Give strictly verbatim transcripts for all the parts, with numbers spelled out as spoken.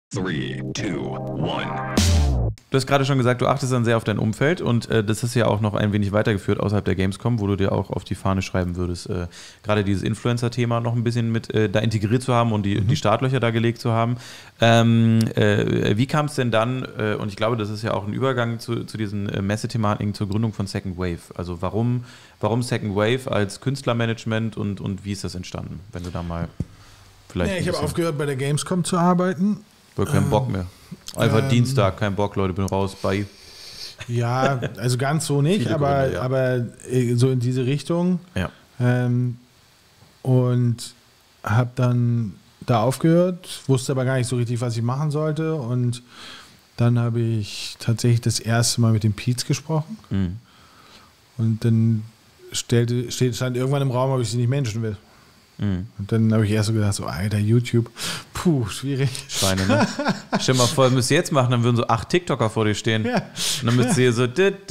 Three, two, one. Du hast gerade schon gesagt, du achtest dann sehr auf dein Umfeld und äh, das ist ja auch noch ein wenig weitergeführt außerhalb der Gamescom, wo du dir auch auf die Fahne schreiben würdest, äh, gerade dieses Influencer-Thema noch ein bisschen mit äh, da integriert zu haben und die, mhm. die Startlöcher da gelegt zu haben. Ähm, äh, wie kam es denn dann, äh, und ich glaube, das ist ja auch ein Übergang zu, zu diesen äh, Messethematiken zur Gründung von Second Wave. Also warum, warum Second Wave als Künstlermanagement und, und wie ist das entstanden, wenn du da mal vielleicht... Ja, ich habe aufgehört, bei der Gamescom zu arbeiten. Ich habe keinen ähm, Bock mehr. Einfach ähm, Dienstag, kein Bock, Leute, bin raus, bye. Ja, also ganz so nicht, aber, Gründe, ja. aber so in diese Richtung. Ja. Ähm, und habe dann da aufgehört, wusste aber gar nicht so richtig, was ich machen sollte. Und dann habe ich tatsächlich das erste Mal mit dem Pietz gesprochen. Mhm. Und dann stellte, stand irgendwann im Raum, ob ich sie nicht managen will. Mhm. Und dann habe ich erst so gedacht, so, Alter, YouTube, puh, schwierig. Schweine, ne? Stell dir mal vor, müsst ihr jetzt machen, dann würden so acht TikToker vor dir stehen. Ja. Und dann müsst ihr so...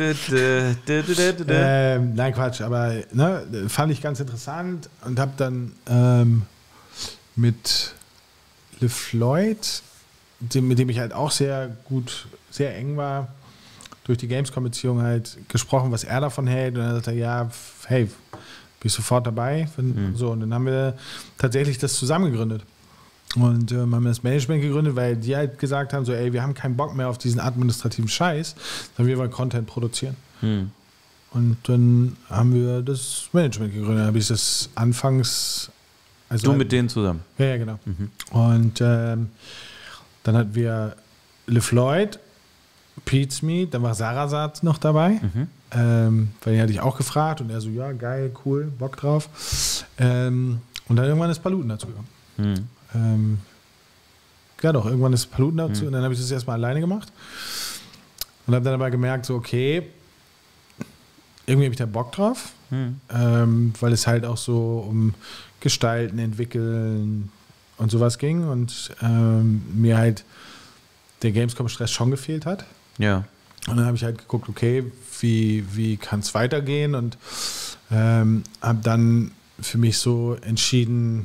ähm, nein, Quatsch, aber ne, fand ich ganz interessant und habe dann ähm, mit LeFloid, dem, mit dem ich halt auch sehr gut, sehr eng war, durch die Gamescom-Beziehung halt gesprochen, was er davon hält. Und dann sagt er, ja, hey, bin ich sofort dabei. Mhm. So, und dann haben wir tatsächlich das zusammen gegründet. Und äh, haben das Management gegründet, weil die halt gesagt haben, so, ey, wir haben keinen Bock mehr auf diesen administrativen Scheiß, sondern wir wollen Content produzieren. Mhm. Und dann haben wir das Management gegründet. Dann habe ich das anfangs... Also du halt, mit denen zusammen? Ja, ja, genau. Mhm. Und ähm, dann hatten wir LeFloid, Pete's Meat, dann war Sarasat noch dabei. Mhm. Ähm, weil den hatte ich auch gefragt und er so, ja, geil, cool, Bock drauf. Ähm, und dann irgendwann ist Paluten dazu gekommen. Hm. Ähm, ja doch, irgendwann ist Paluten dazu hm. und dann habe ich das erstmal alleine gemacht und habe dann aber gemerkt, so okay, irgendwie habe ich da Bock drauf, hm. ähm, weil es halt auch so um Gestalten, Entwickeln und sowas ging und ähm, mir halt der Gamescom-Stress schon gefehlt hat. Ja. Und dann habe ich halt geguckt, okay, wie, wie kann es weitergehen und ähm, habe dann für mich so entschieden,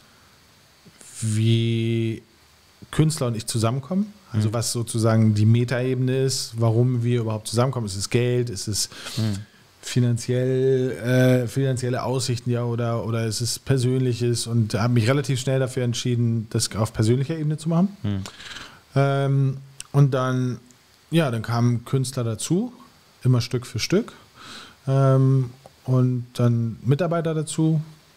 wie Künstler und ich zusammenkommen. Also mhm. was sozusagen die Metaebene ist, warum wir überhaupt zusammenkommen. Ist es Geld, ist es mhm. finanziell, äh, finanzielle Aussichten, ja, oder, oder ist es Persönliches und habe mich relativ schnell dafür entschieden, das auf persönlicher Ebene zu machen. Mhm. Ähm, und dann Ja, dann kamen Künstler dazu, immer Stück für Stück. Ähm, und dann Mitarbeiter dazu,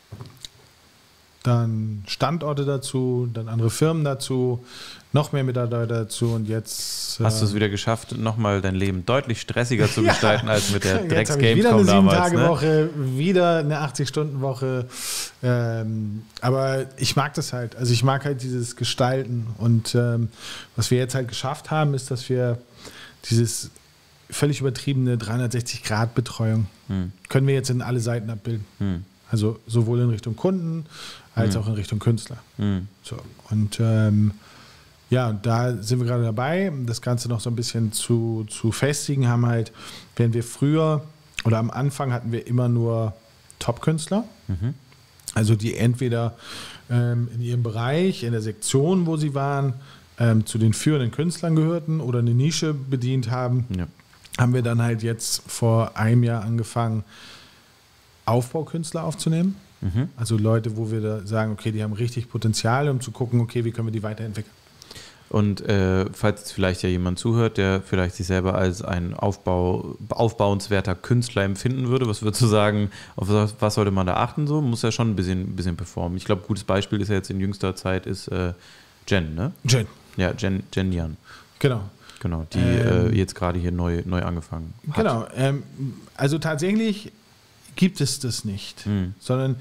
dann Standorte dazu, dann andere Firmen dazu, noch mehr Mitarbeiter dazu und jetzt... Hast äh, du es wieder geschafft, nochmal dein Leben deutlich stressiger zu gestalten, ja, als mit der Drecks-Gamescom wieder eine damals. sieben-Tage-Woche, ne? Wieder eine achtzig-Stunden-Woche. Ähm, aber ich mag das halt. Also ich mag halt dieses Gestalten. Und ähm, was wir jetzt halt geschafft haben, ist, dass wir dieses völlig übertriebene dreihundertsechzig-Grad-Betreuung hm. können wir jetzt in alle Seiten abbilden. Hm. Also sowohl in Richtung Kunden als hm. auch in Richtung Künstler. Hm. So. Und ähm, ja, da sind wir gerade dabei, das Ganze noch so ein bisschen zu, zu festigen. Haben halt, während wir früher oder am Anfang hatten wir immer nur Top-Künstler, mhm. also die entweder ähm, in ihrem Bereich, in der Sektion, wo sie waren, ähm, zu den führenden Künstlern gehörten oder eine Nische bedient haben, ja. haben wir dann halt jetzt vor einem Jahr angefangen, Aufbaukünstler aufzunehmen. Mhm. Also Leute, wo wir da sagen, okay, die haben richtig Potenzial, um zu gucken, okay, wie können wir die weiterentwickeln. Und äh, falls jetzt vielleicht ja jemand zuhört, der vielleicht sich selber als ein Aufbau, aufbauenswerter Künstler empfinden würde, was würdest du sagen, auf was, was sollte man da achten? So muss ja schon ein bisschen, ein bisschen performen. Ich glaube, ein gutes Beispiel ist ja jetzt in jüngster Zeit ist äh, Jen, ne? Jen. Ja, Jen, Jen Yan. Genau. Genau, die ähm, äh, jetzt gerade hier neu, neu angefangen hat. Genau. Ähm, also tatsächlich gibt es das nicht, hm. sondern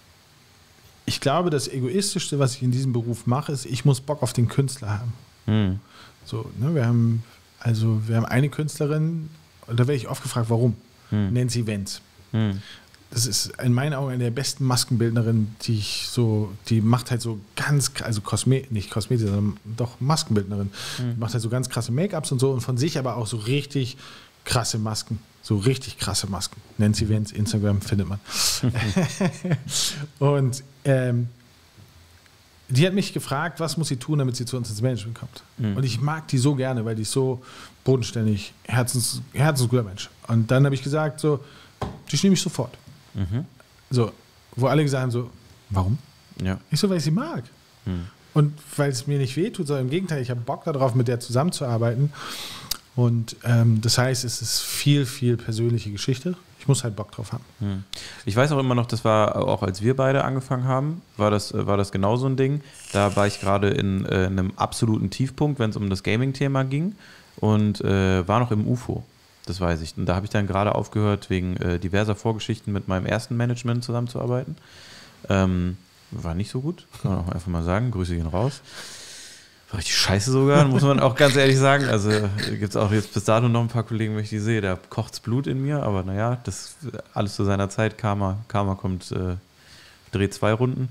ich glaube, das Egoistischste, was ich in diesem Beruf mache, ist, ich muss Bock auf den Künstler haben. Hm. So, ne, wir haben, also wir haben eine Künstlerin, und da werde ich oft gefragt, warum? Hm. Nancy Wenz. Hm. Das ist in meinen Augen eine der besten Maskenbildnerinnen, die ich so, die macht halt so ganz, also Kosme, nicht Kosmetik, sondern doch Maskenbildnerin. Hm. Die macht halt so ganz krasse Make-ups und so und von sich aber auch so richtig krasse Masken. So richtig krasse Masken. Nancy Wenz, Instagram findet man. Und ähm, die hat mich gefragt, was muss sie tun, damit sie zu uns ins Management kommt. Mhm. Und ich mag die so gerne, weil die ist so bodenständig, herzens, herzensguter Mensch. Und dann habe ich gesagt, so, die nehme ich sofort. Mhm. So, wo alle gesagt haben, so, warum? Ja. Ich so, weil ich sie mag. Mhm. Und weil es mir nicht wehtut, sondern im Gegenteil, ich habe Bock darauf, mit der zusammenzuarbeiten. Und ähm, das heißt, es ist viel, viel persönliche Geschichte. Ich muss halt Bock drauf haben. Hm. Ich weiß auch immer noch, das war auch, als wir beide angefangen haben, war das, war das genau so ein Ding. Da war ich gerade in, äh, in einem absoluten Tiefpunkt, wenn es um das Gaming-Thema ging und äh, war noch im U F O. Das weiß ich. Und da habe ich dann gerade aufgehört, wegen äh, diverser Vorgeschichten mit meinem ersten Management zusammenzuarbeiten. Ähm, war nicht so gut, kann man auch einfach mal sagen. Grüße gehen raus. War richtig scheiße sogar, muss man auch ganz ehrlich sagen. Also gibt es auch jetzt bis dato noch ein paar Kollegen, wenn ich die sehe, da kocht's Blut in mir. Aber naja, das alles zu seiner Zeit. Karma, Karma kommt, äh, dreht zwei Runden.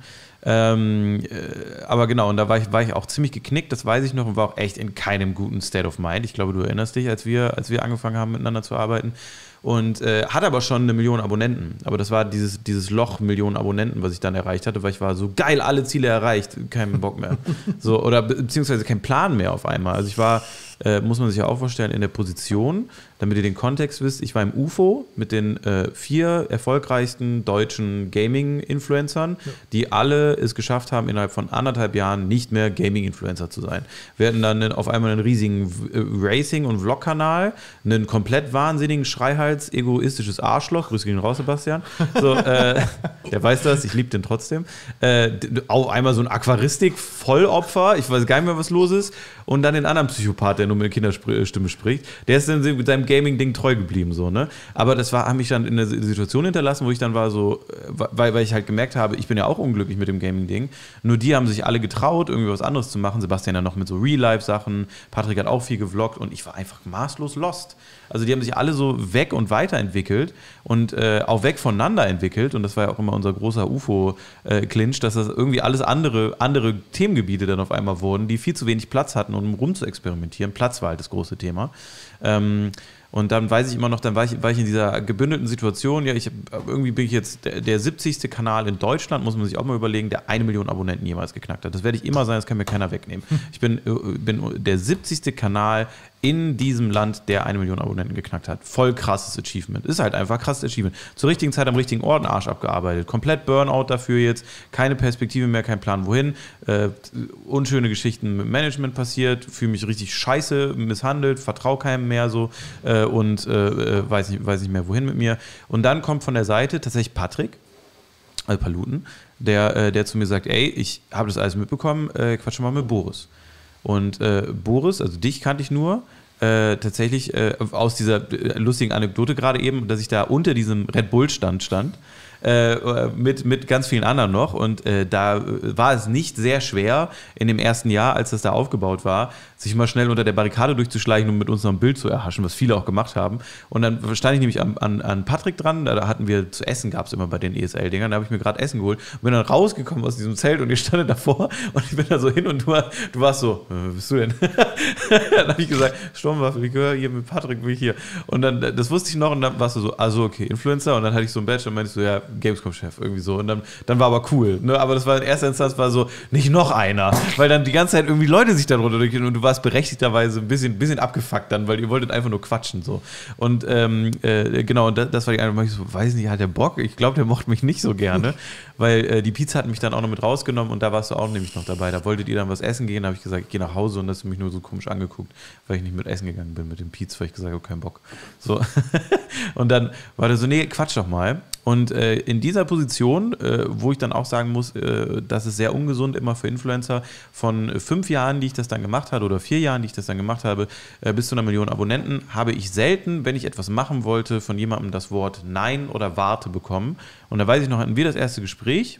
Ähm, äh, aber genau, und da war ich, war ich auch ziemlich geknickt, das weiß ich noch, und war auch echt in keinem guten State of Mind. Ich glaube, du erinnerst dich, als wir, als wir angefangen haben, miteinander zu arbeiten. Und äh, hat aber schon eine Million Abonnenten. Aber das war dieses, dieses Loch Millionen Abonnenten, was ich dann erreicht hatte, weil ich war so geil, alle Ziele erreicht, keinen Bock mehr. So, oder be beziehungsweise kein Plan mehr auf einmal. Also ich war, äh, muss man sich ja auch vorstellen, in der Position, damit ihr den Kontext wisst, ich war im U F O mit den äh, vier erfolgreichsten deutschen Gaming-Influencern, ja. die alle es geschafft haben, innerhalb von anderthalb Jahren nicht mehr Gaming-Influencer zu sein. Wir hatten dann auf einmal einen riesigen Racing- und Vlog-Kanal, einen komplett wahnsinnigen Schreihals, egoistisches Arschloch, grüße gehen raus, Sebastian. So, äh, der weiß das, ich liebe den trotzdem. Äh, auf einmal so ein Aquaristik-Vollopfer, ich weiß gar nicht mehr, was los ist. Und dann den anderen Psychopath, der nur mit Kinderstimme spricht. Der ist dann mit seinem Gaming-Ding treu geblieben, so, ne? Aber das war, hat mich dann in eine Situation hinterlassen, wo ich dann war so, weil, weil ich halt gemerkt habe, ich bin ja auch unglücklich mit dem Gaming-Ding. Nur die haben sich alle getraut, irgendwie was anderes zu machen. Sebastian dann noch mit so Real-Life-Sachen. Patrick hat auch viel gevloggt und ich war einfach maßlos lost. Also die haben sich alle so weg und weiterentwickelt und äh, auch weg voneinander entwickelt. Und das war ja auch immer unser großer U F O-Clinch, dass das irgendwie alles andere, andere Themengebiete dann auf einmal wurden, die viel zu wenig Platz hatten, um rum zu experimentieren. Platz war halt das große Thema. Ähm, Und dann weiß ich immer noch, dann war ich, war ich in dieser gebündelten Situation, ja, ich, irgendwie bin ich jetzt der, der siebzigste Kanal in Deutschland, muss man sich auch mal überlegen, der eine Million Abonnenten jemals geknackt hat. Das werde ich immer sein, das kann mir keiner wegnehmen. Ich bin, bin der siebzigste Kanal in diesem Land, der eine Million Abonnenten geknackt hat. Voll krasses Achievement. Ist halt einfach krasses Achievement. Zur richtigen Zeit am richtigen Ort einen Arsch abgearbeitet. Komplett Burnout dafür jetzt. Keine Perspektive mehr, kein Plan wohin. Äh, unschöne Geschichten mit Management passiert. Fühle mich richtig scheiße, misshandelt, vertraue keinem mehr so äh, und äh, weiß, nicht, weiß nicht mehr wohin mit mir. Und dann kommt von der Seite tatsächlich Patrick, also Paluten, der, äh, der zu mir sagt, ey, ich habe das alles mitbekommen, äh, quatsch mal mit Boris. Und äh, Boris, also dich kannte ich nur, äh, tatsächlich äh, aus dieser lustigen Anekdote gerade eben, dass ich da unter diesem Red Bull-Stand stand, äh, mit, mit ganz vielen anderen noch. Und äh, da war es nicht sehr schwer, in dem ersten Jahr, als das da aufgebaut war, sich mal schnell unter der Barrikade durchzuschleichen und mit uns noch ein Bild zu erhaschen, was viele auch gemacht haben. Und dann stand ich nämlich an, an, an Patrick dran, da hatten wir zu essen, gab es immer bei den E S L-Dingern, da habe ich mir gerade Essen geholt und bin dann rausgekommen aus diesem Zelt und ihr standet davor und ich bin da so hin und du, du warst so, äh, bist du denn? Dann habe ich gesagt, Sturmwaffe, ich gehöre hier mit Patrick, bin ich hier. Und dann, das wusste ich noch und dann warst du so, also okay, Influencer, und dann hatte ich so ein Badge und meinte ich so, ja, Gamescom-Chef, irgendwie so. Und dann, dann war aber cool, ne? Aber das war in erster Instanz war so, nicht noch einer, weil dann die ganze Zeit irgendwie Leute sich dann runterdrücken und du warst berechtigterweise ein bisschen, bisschen abgefuckt dann, weil ihr wolltet einfach nur quatschen, so. Und ähm, äh, genau, und das, das war die eine, ich so, weiß nicht, hat der Bock? Ich glaube, der mochte mich nicht so gerne, weil äh, die Pizza hat mich dann auch noch mit rausgenommen und da warst du auch nämlich noch dabei. Da wolltet ihr dann was essen gehen, da habe ich gesagt, ich gehe nach Hause und hast du mich nur so komisch angeguckt, weil ich nicht mit essen gegangen bin mit dem Pizza, weil ich gesagt habe, keinen Bock. So. Und dann war der so, nee, quatsch doch mal. Und äh, in dieser Position, äh, wo ich dann auch sagen muss, äh, das ist sehr ungesund immer für Influencer, von fünf Jahren, die ich das dann gemacht habe, oder vier Jahren, die ich das dann gemacht habe, äh, bis zu einer Million Abonnenten, habe ich selten, wenn ich etwas machen wollte, von jemandem das Wort Nein oder Warte bekommen. Und da weiß ich noch, hatten wir das erste Gespräch.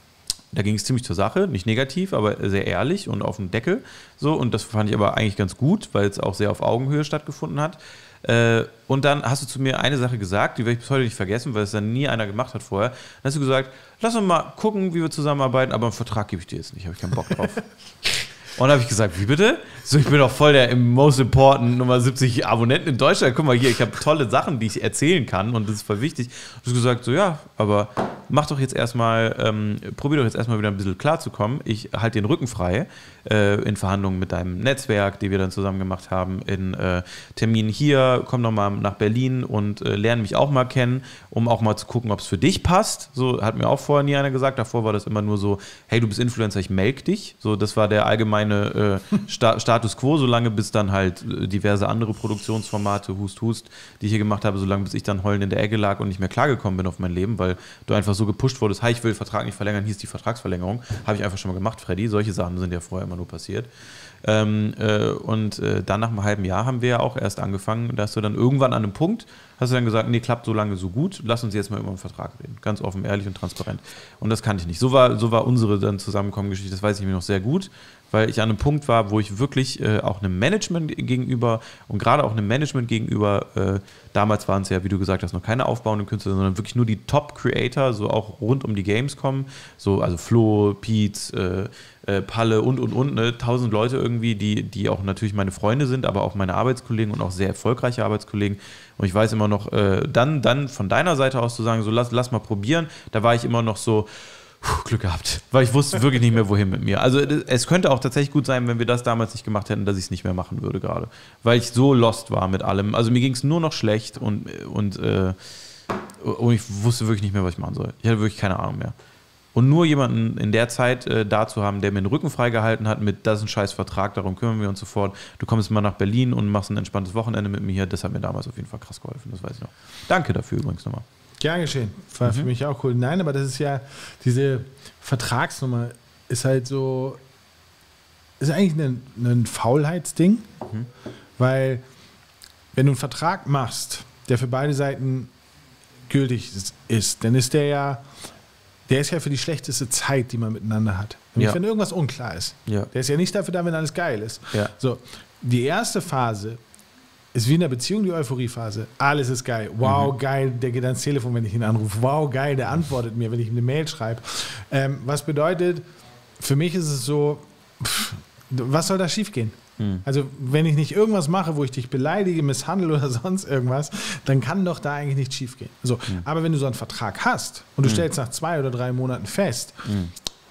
Da ging es ziemlich zur Sache, nicht negativ, aber sehr ehrlich und auf den Deckel. So, und das fand ich aber eigentlich ganz gut, weil es auch sehr auf Augenhöhe stattgefunden hat. Äh, und dann hast du zu mir eine Sache gesagt, die werde ich bis heute nicht vergessen, weil es dann nie einer gemacht hat vorher. Dann hast du gesagt, lass uns mal gucken, wie wir zusammenarbeiten, aber einen Vertrag gebe ich dir jetzt nicht, habe ich keinen Bock drauf. Und dann habe ich gesagt, wie bitte? So, ich bin doch voll der im Most Important Nummer siebzig Abonnenten in Deutschland. Guck mal hier, ich habe tolle Sachen, die ich erzählen kann und das ist voll wichtig. Du hast gesagt, so ja, aber mach doch jetzt erstmal, ähm, probier doch jetzt erstmal wieder ein bisschen klarzukommen. Ich halte den Rücken frei äh, in Verhandlungen mit deinem Netzwerk, die wir dann zusammen gemacht haben, in äh, Terminen hier, komm doch mal nach Berlin und äh, lerne mich auch mal kennen, um auch mal zu gucken, ob es für dich passt. So hat mir auch vorher nie einer gesagt. Davor war das immer nur so, hey, du bist Influencer, ich melk dich. So, das war der allgemeine äh, Sta- Status quo, solange bis dann halt äh, diverse andere Produktionsformate, Hust, Hust, die ich hier gemacht habe, solange bis ich dann heulend in der Ecke lag und nicht mehr klargekommen bin auf mein Leben, weil du einfach so gepusht wurdest, hey, ich will den Vertrag nicht verlängern, hieß die Vertragsverlängerung. Habe ich einfach schon mal gemacht, Freddy. Solche Sachen sind ja vorher immer nur passiert. Ähm, äh, und äh, dann nach einem halben Jahr haben wir ja auch erst angefangen, dass du dann irgendwann an einem Punkt, hast du dann gesagt, nee, klappt so lange so gut, lass uns jetzt mal über einen Vertrag reden. Ganz offen, ehrlich und transparent. Und das kannte ich nicht. So war, so war unsere dann Zusammenkommen-Geschichte, das weiß ich mir noch sehr gut, weil ich an einem Punkt war, wo ich wirklich äh, auch einem Management gegenüber und gerade auch einem Management gegenüber, äh, damals waren es ja, wie du gesagt hast, noch keine aufbauenden Künstler, sondern wirklich nur die Top-Creator, so auch rund um die Gamescom, so, also Flo, Pete, äh, äh, Palle und, und, und, ne, tausend Leute irgendwie, die, die auch natürlich meine Freunde sind, aber auch meine Arbeitskollegen und auch sehr erfolgreiche Arbeitskollegen. Und ich weiß immer noch, äh, dann, dann von deiner Seite aus zu sagen, so lass, lass mal probieren, da war ich immer noch so, Puh, Glück gehabt, weil ich wusste wirklich nicht mehr, wohin mit mir. Also es könnte auch tatsächlich gut sein, wenn wir das damals nicht gemacht hätten, dass ich es nicht mehr machen würde gerade. Weil ich so lost war mit allem. Also mir ging es nur noch schlecht und, und, äh, und ich wusste wirklich nicht mehr, was ich machen soll. Ich hatte wirklich keine Ahnung mehr. Und nur jemanden in der Zeit äh, da zu haben, der mir den Rücken freigehalten hat mit, das ist ein scheiß Vertrag, darum kümmern wir uns sofort. Du kommst mal nach Berlin und machst ein entspanntes Wochenende mit mir hier. Das hat mir damals auf jeden Fall krass geholfen, das weiß ich noch. Danke dafür übrigens nochmal. Gern geschehen. War mhm. für mich auch cool. Nein, aber das ist ja, diese Vertragsnummer ist halt so, ist eigentlich ein, ein Faulheitsding, mhm. weil wenn du einen Vertrag machst, der für beide Seiten gültig ist, dann ist der ja, der ist ja für die schlechteste Zeit, die man miteinander hat. Nämlich ja. wenn irgendwas unklar ist. Ja. Der ist ja nicht dafür da, wenn alles geil ist. Ja. So, die erste Phase ist wie in der Beziehung die Euphoriephase. Alles ist geil. Wow, mhm. geil, der geht ans Telefon, wenn ich ihn anrufe. Wow, geil, der antwortet mir, wenn ich ihm eine Mail schreibe. Ähm, was bedeutet, für mich ist es so, pff, was soll da schiefgehen? Mhm. Also, wenn ich nicht irgendwas mache, wo ich dich beleidige, misshandle oder sonst irgendwas, dann kann doch da eigentlich nichts schiefgehen. So, mhm. aber wenn du so einen Vertrag hast und du mhm. stellst nach zwei oder drei Monaten fest, mhm.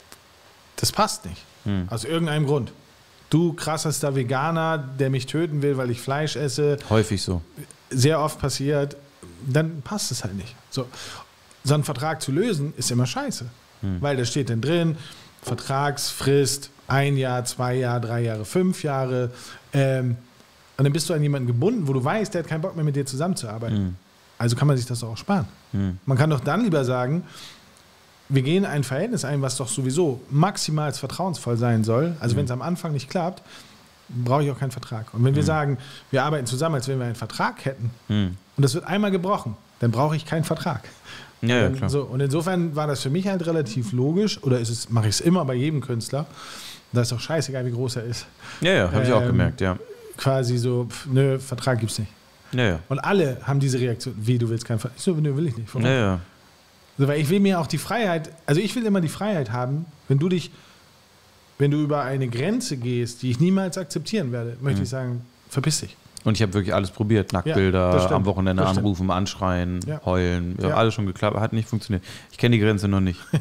das passt nicht. Mhm. Aus irgendeinem Grund. Du krassester Veganer, der mich töten will, weil ich Fleisch esse. Häufig so. Sehr oft passiert. Dann passt es halt nicht. So, so einen Vertrag zu lösen, ist immer scheiße. Hm. Weil da steht dann drin, Vertragsfrist, ein Jahr, zwei Jahre, drei Jahre, fünf Jahre. Ähm, und dann bist du an jemanden gebunden, wo du weißt, der hat keinen Bock mehr mit dir zusammenzuarbeiten. Hm. Also kann man sich das auch sparen. Hm. Man kann doch dann lieber sagen, wir gehen ein Verhältnis ein, was doch sowieso maximal vertrauensvoll sein soll. Also mhm. wenn es am Anfang nicht klappt, brauche ich auch keinen Vertrag. Und wenn mhm. wir sagen, wir arbeiten zusammen, als wenn wir einen Vertrag hätten, mhm. und das wird einmal gebrochen, dann brauche ich keinen Vertrag. Ja, ja, klar. So, und insofern war das für mich halt relativ logisch, oder ist es, mache ich es immer bei jedem Künstler, da ist doch scheißegal, wie groß er ist. Ja, ja, habe ähm, ich auch gemerkt, ja. Quasi so, pf, nö, Vertrag gibt's nicht. Ja, ja. Und alle haben diese Reaktion, wie, du willst keinen Vertrag? Ich so, nö, will ich nicht. Ja, ja. So, weil ich will mir auch die Freiheit, also ich will immer die Freiheit haben, wenn du dich, wenn du über eine Grenze gehst, die ich niemals akzeptieren werde, möchte mhm. ich sagen, verpiss dich. Und ich habe wirklich alles probiert, Nacktbilder, ja, am Wochenende anrufen, anschreien, ja. heulen, ja, ja. alles schon geklappt, hat nicht funktioniert. Ich kenne die Grenze noch nicht.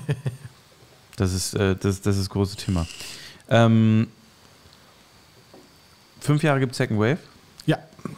Das ist, äh, das, das ist das große Thema. Ähm, fünf Jahre gibt es Second Wave? Ja.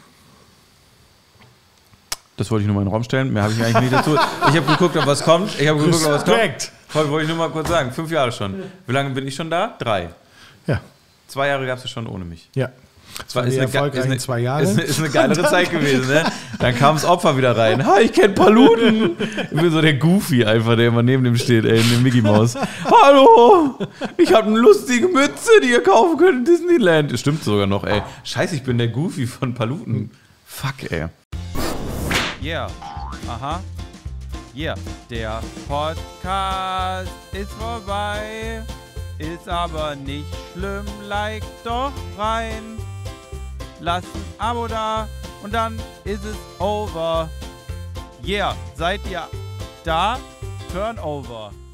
Das wollte ich nur mal in den Raum stellen. Mehr habe ich eigentlich nicht dazu. Ich habe geguckt, ob was kommt. Ich habe geguckt, ob was kommt. Voll, wollte ich nur mal kurz sagen. Fünf Jahre schon. Wie lange bin ich schon da? Drei. Ja. Zwei Jahre gab es schon ohne mich. Ja. Das war, ist, eine, ist, eine, zwei Jahre. Ist, eine, ist eine geilere Zeit gewesen, ne? Dann kam das Opfer wieder rein. Ha, ich kenne Paluten. Ich bin so der Goofy einfach, der immer neben dem steht, ey, in dem Mickey Mouse. Hallo, ich habe eine lustige Mütze, die ihr kaufen könnt in Disneyland. Das stimmt sogar noch, ey. Scheiße, ich bin der Goofy von Paluten. Fuck, ey. Yeah, aha. Yeah, der Podcast ist vorbei. Ist aber nicht schlimm, like doch rein. Lasst ein Abo da und dann ist es over. Yeah, seid ihr da? Turnover.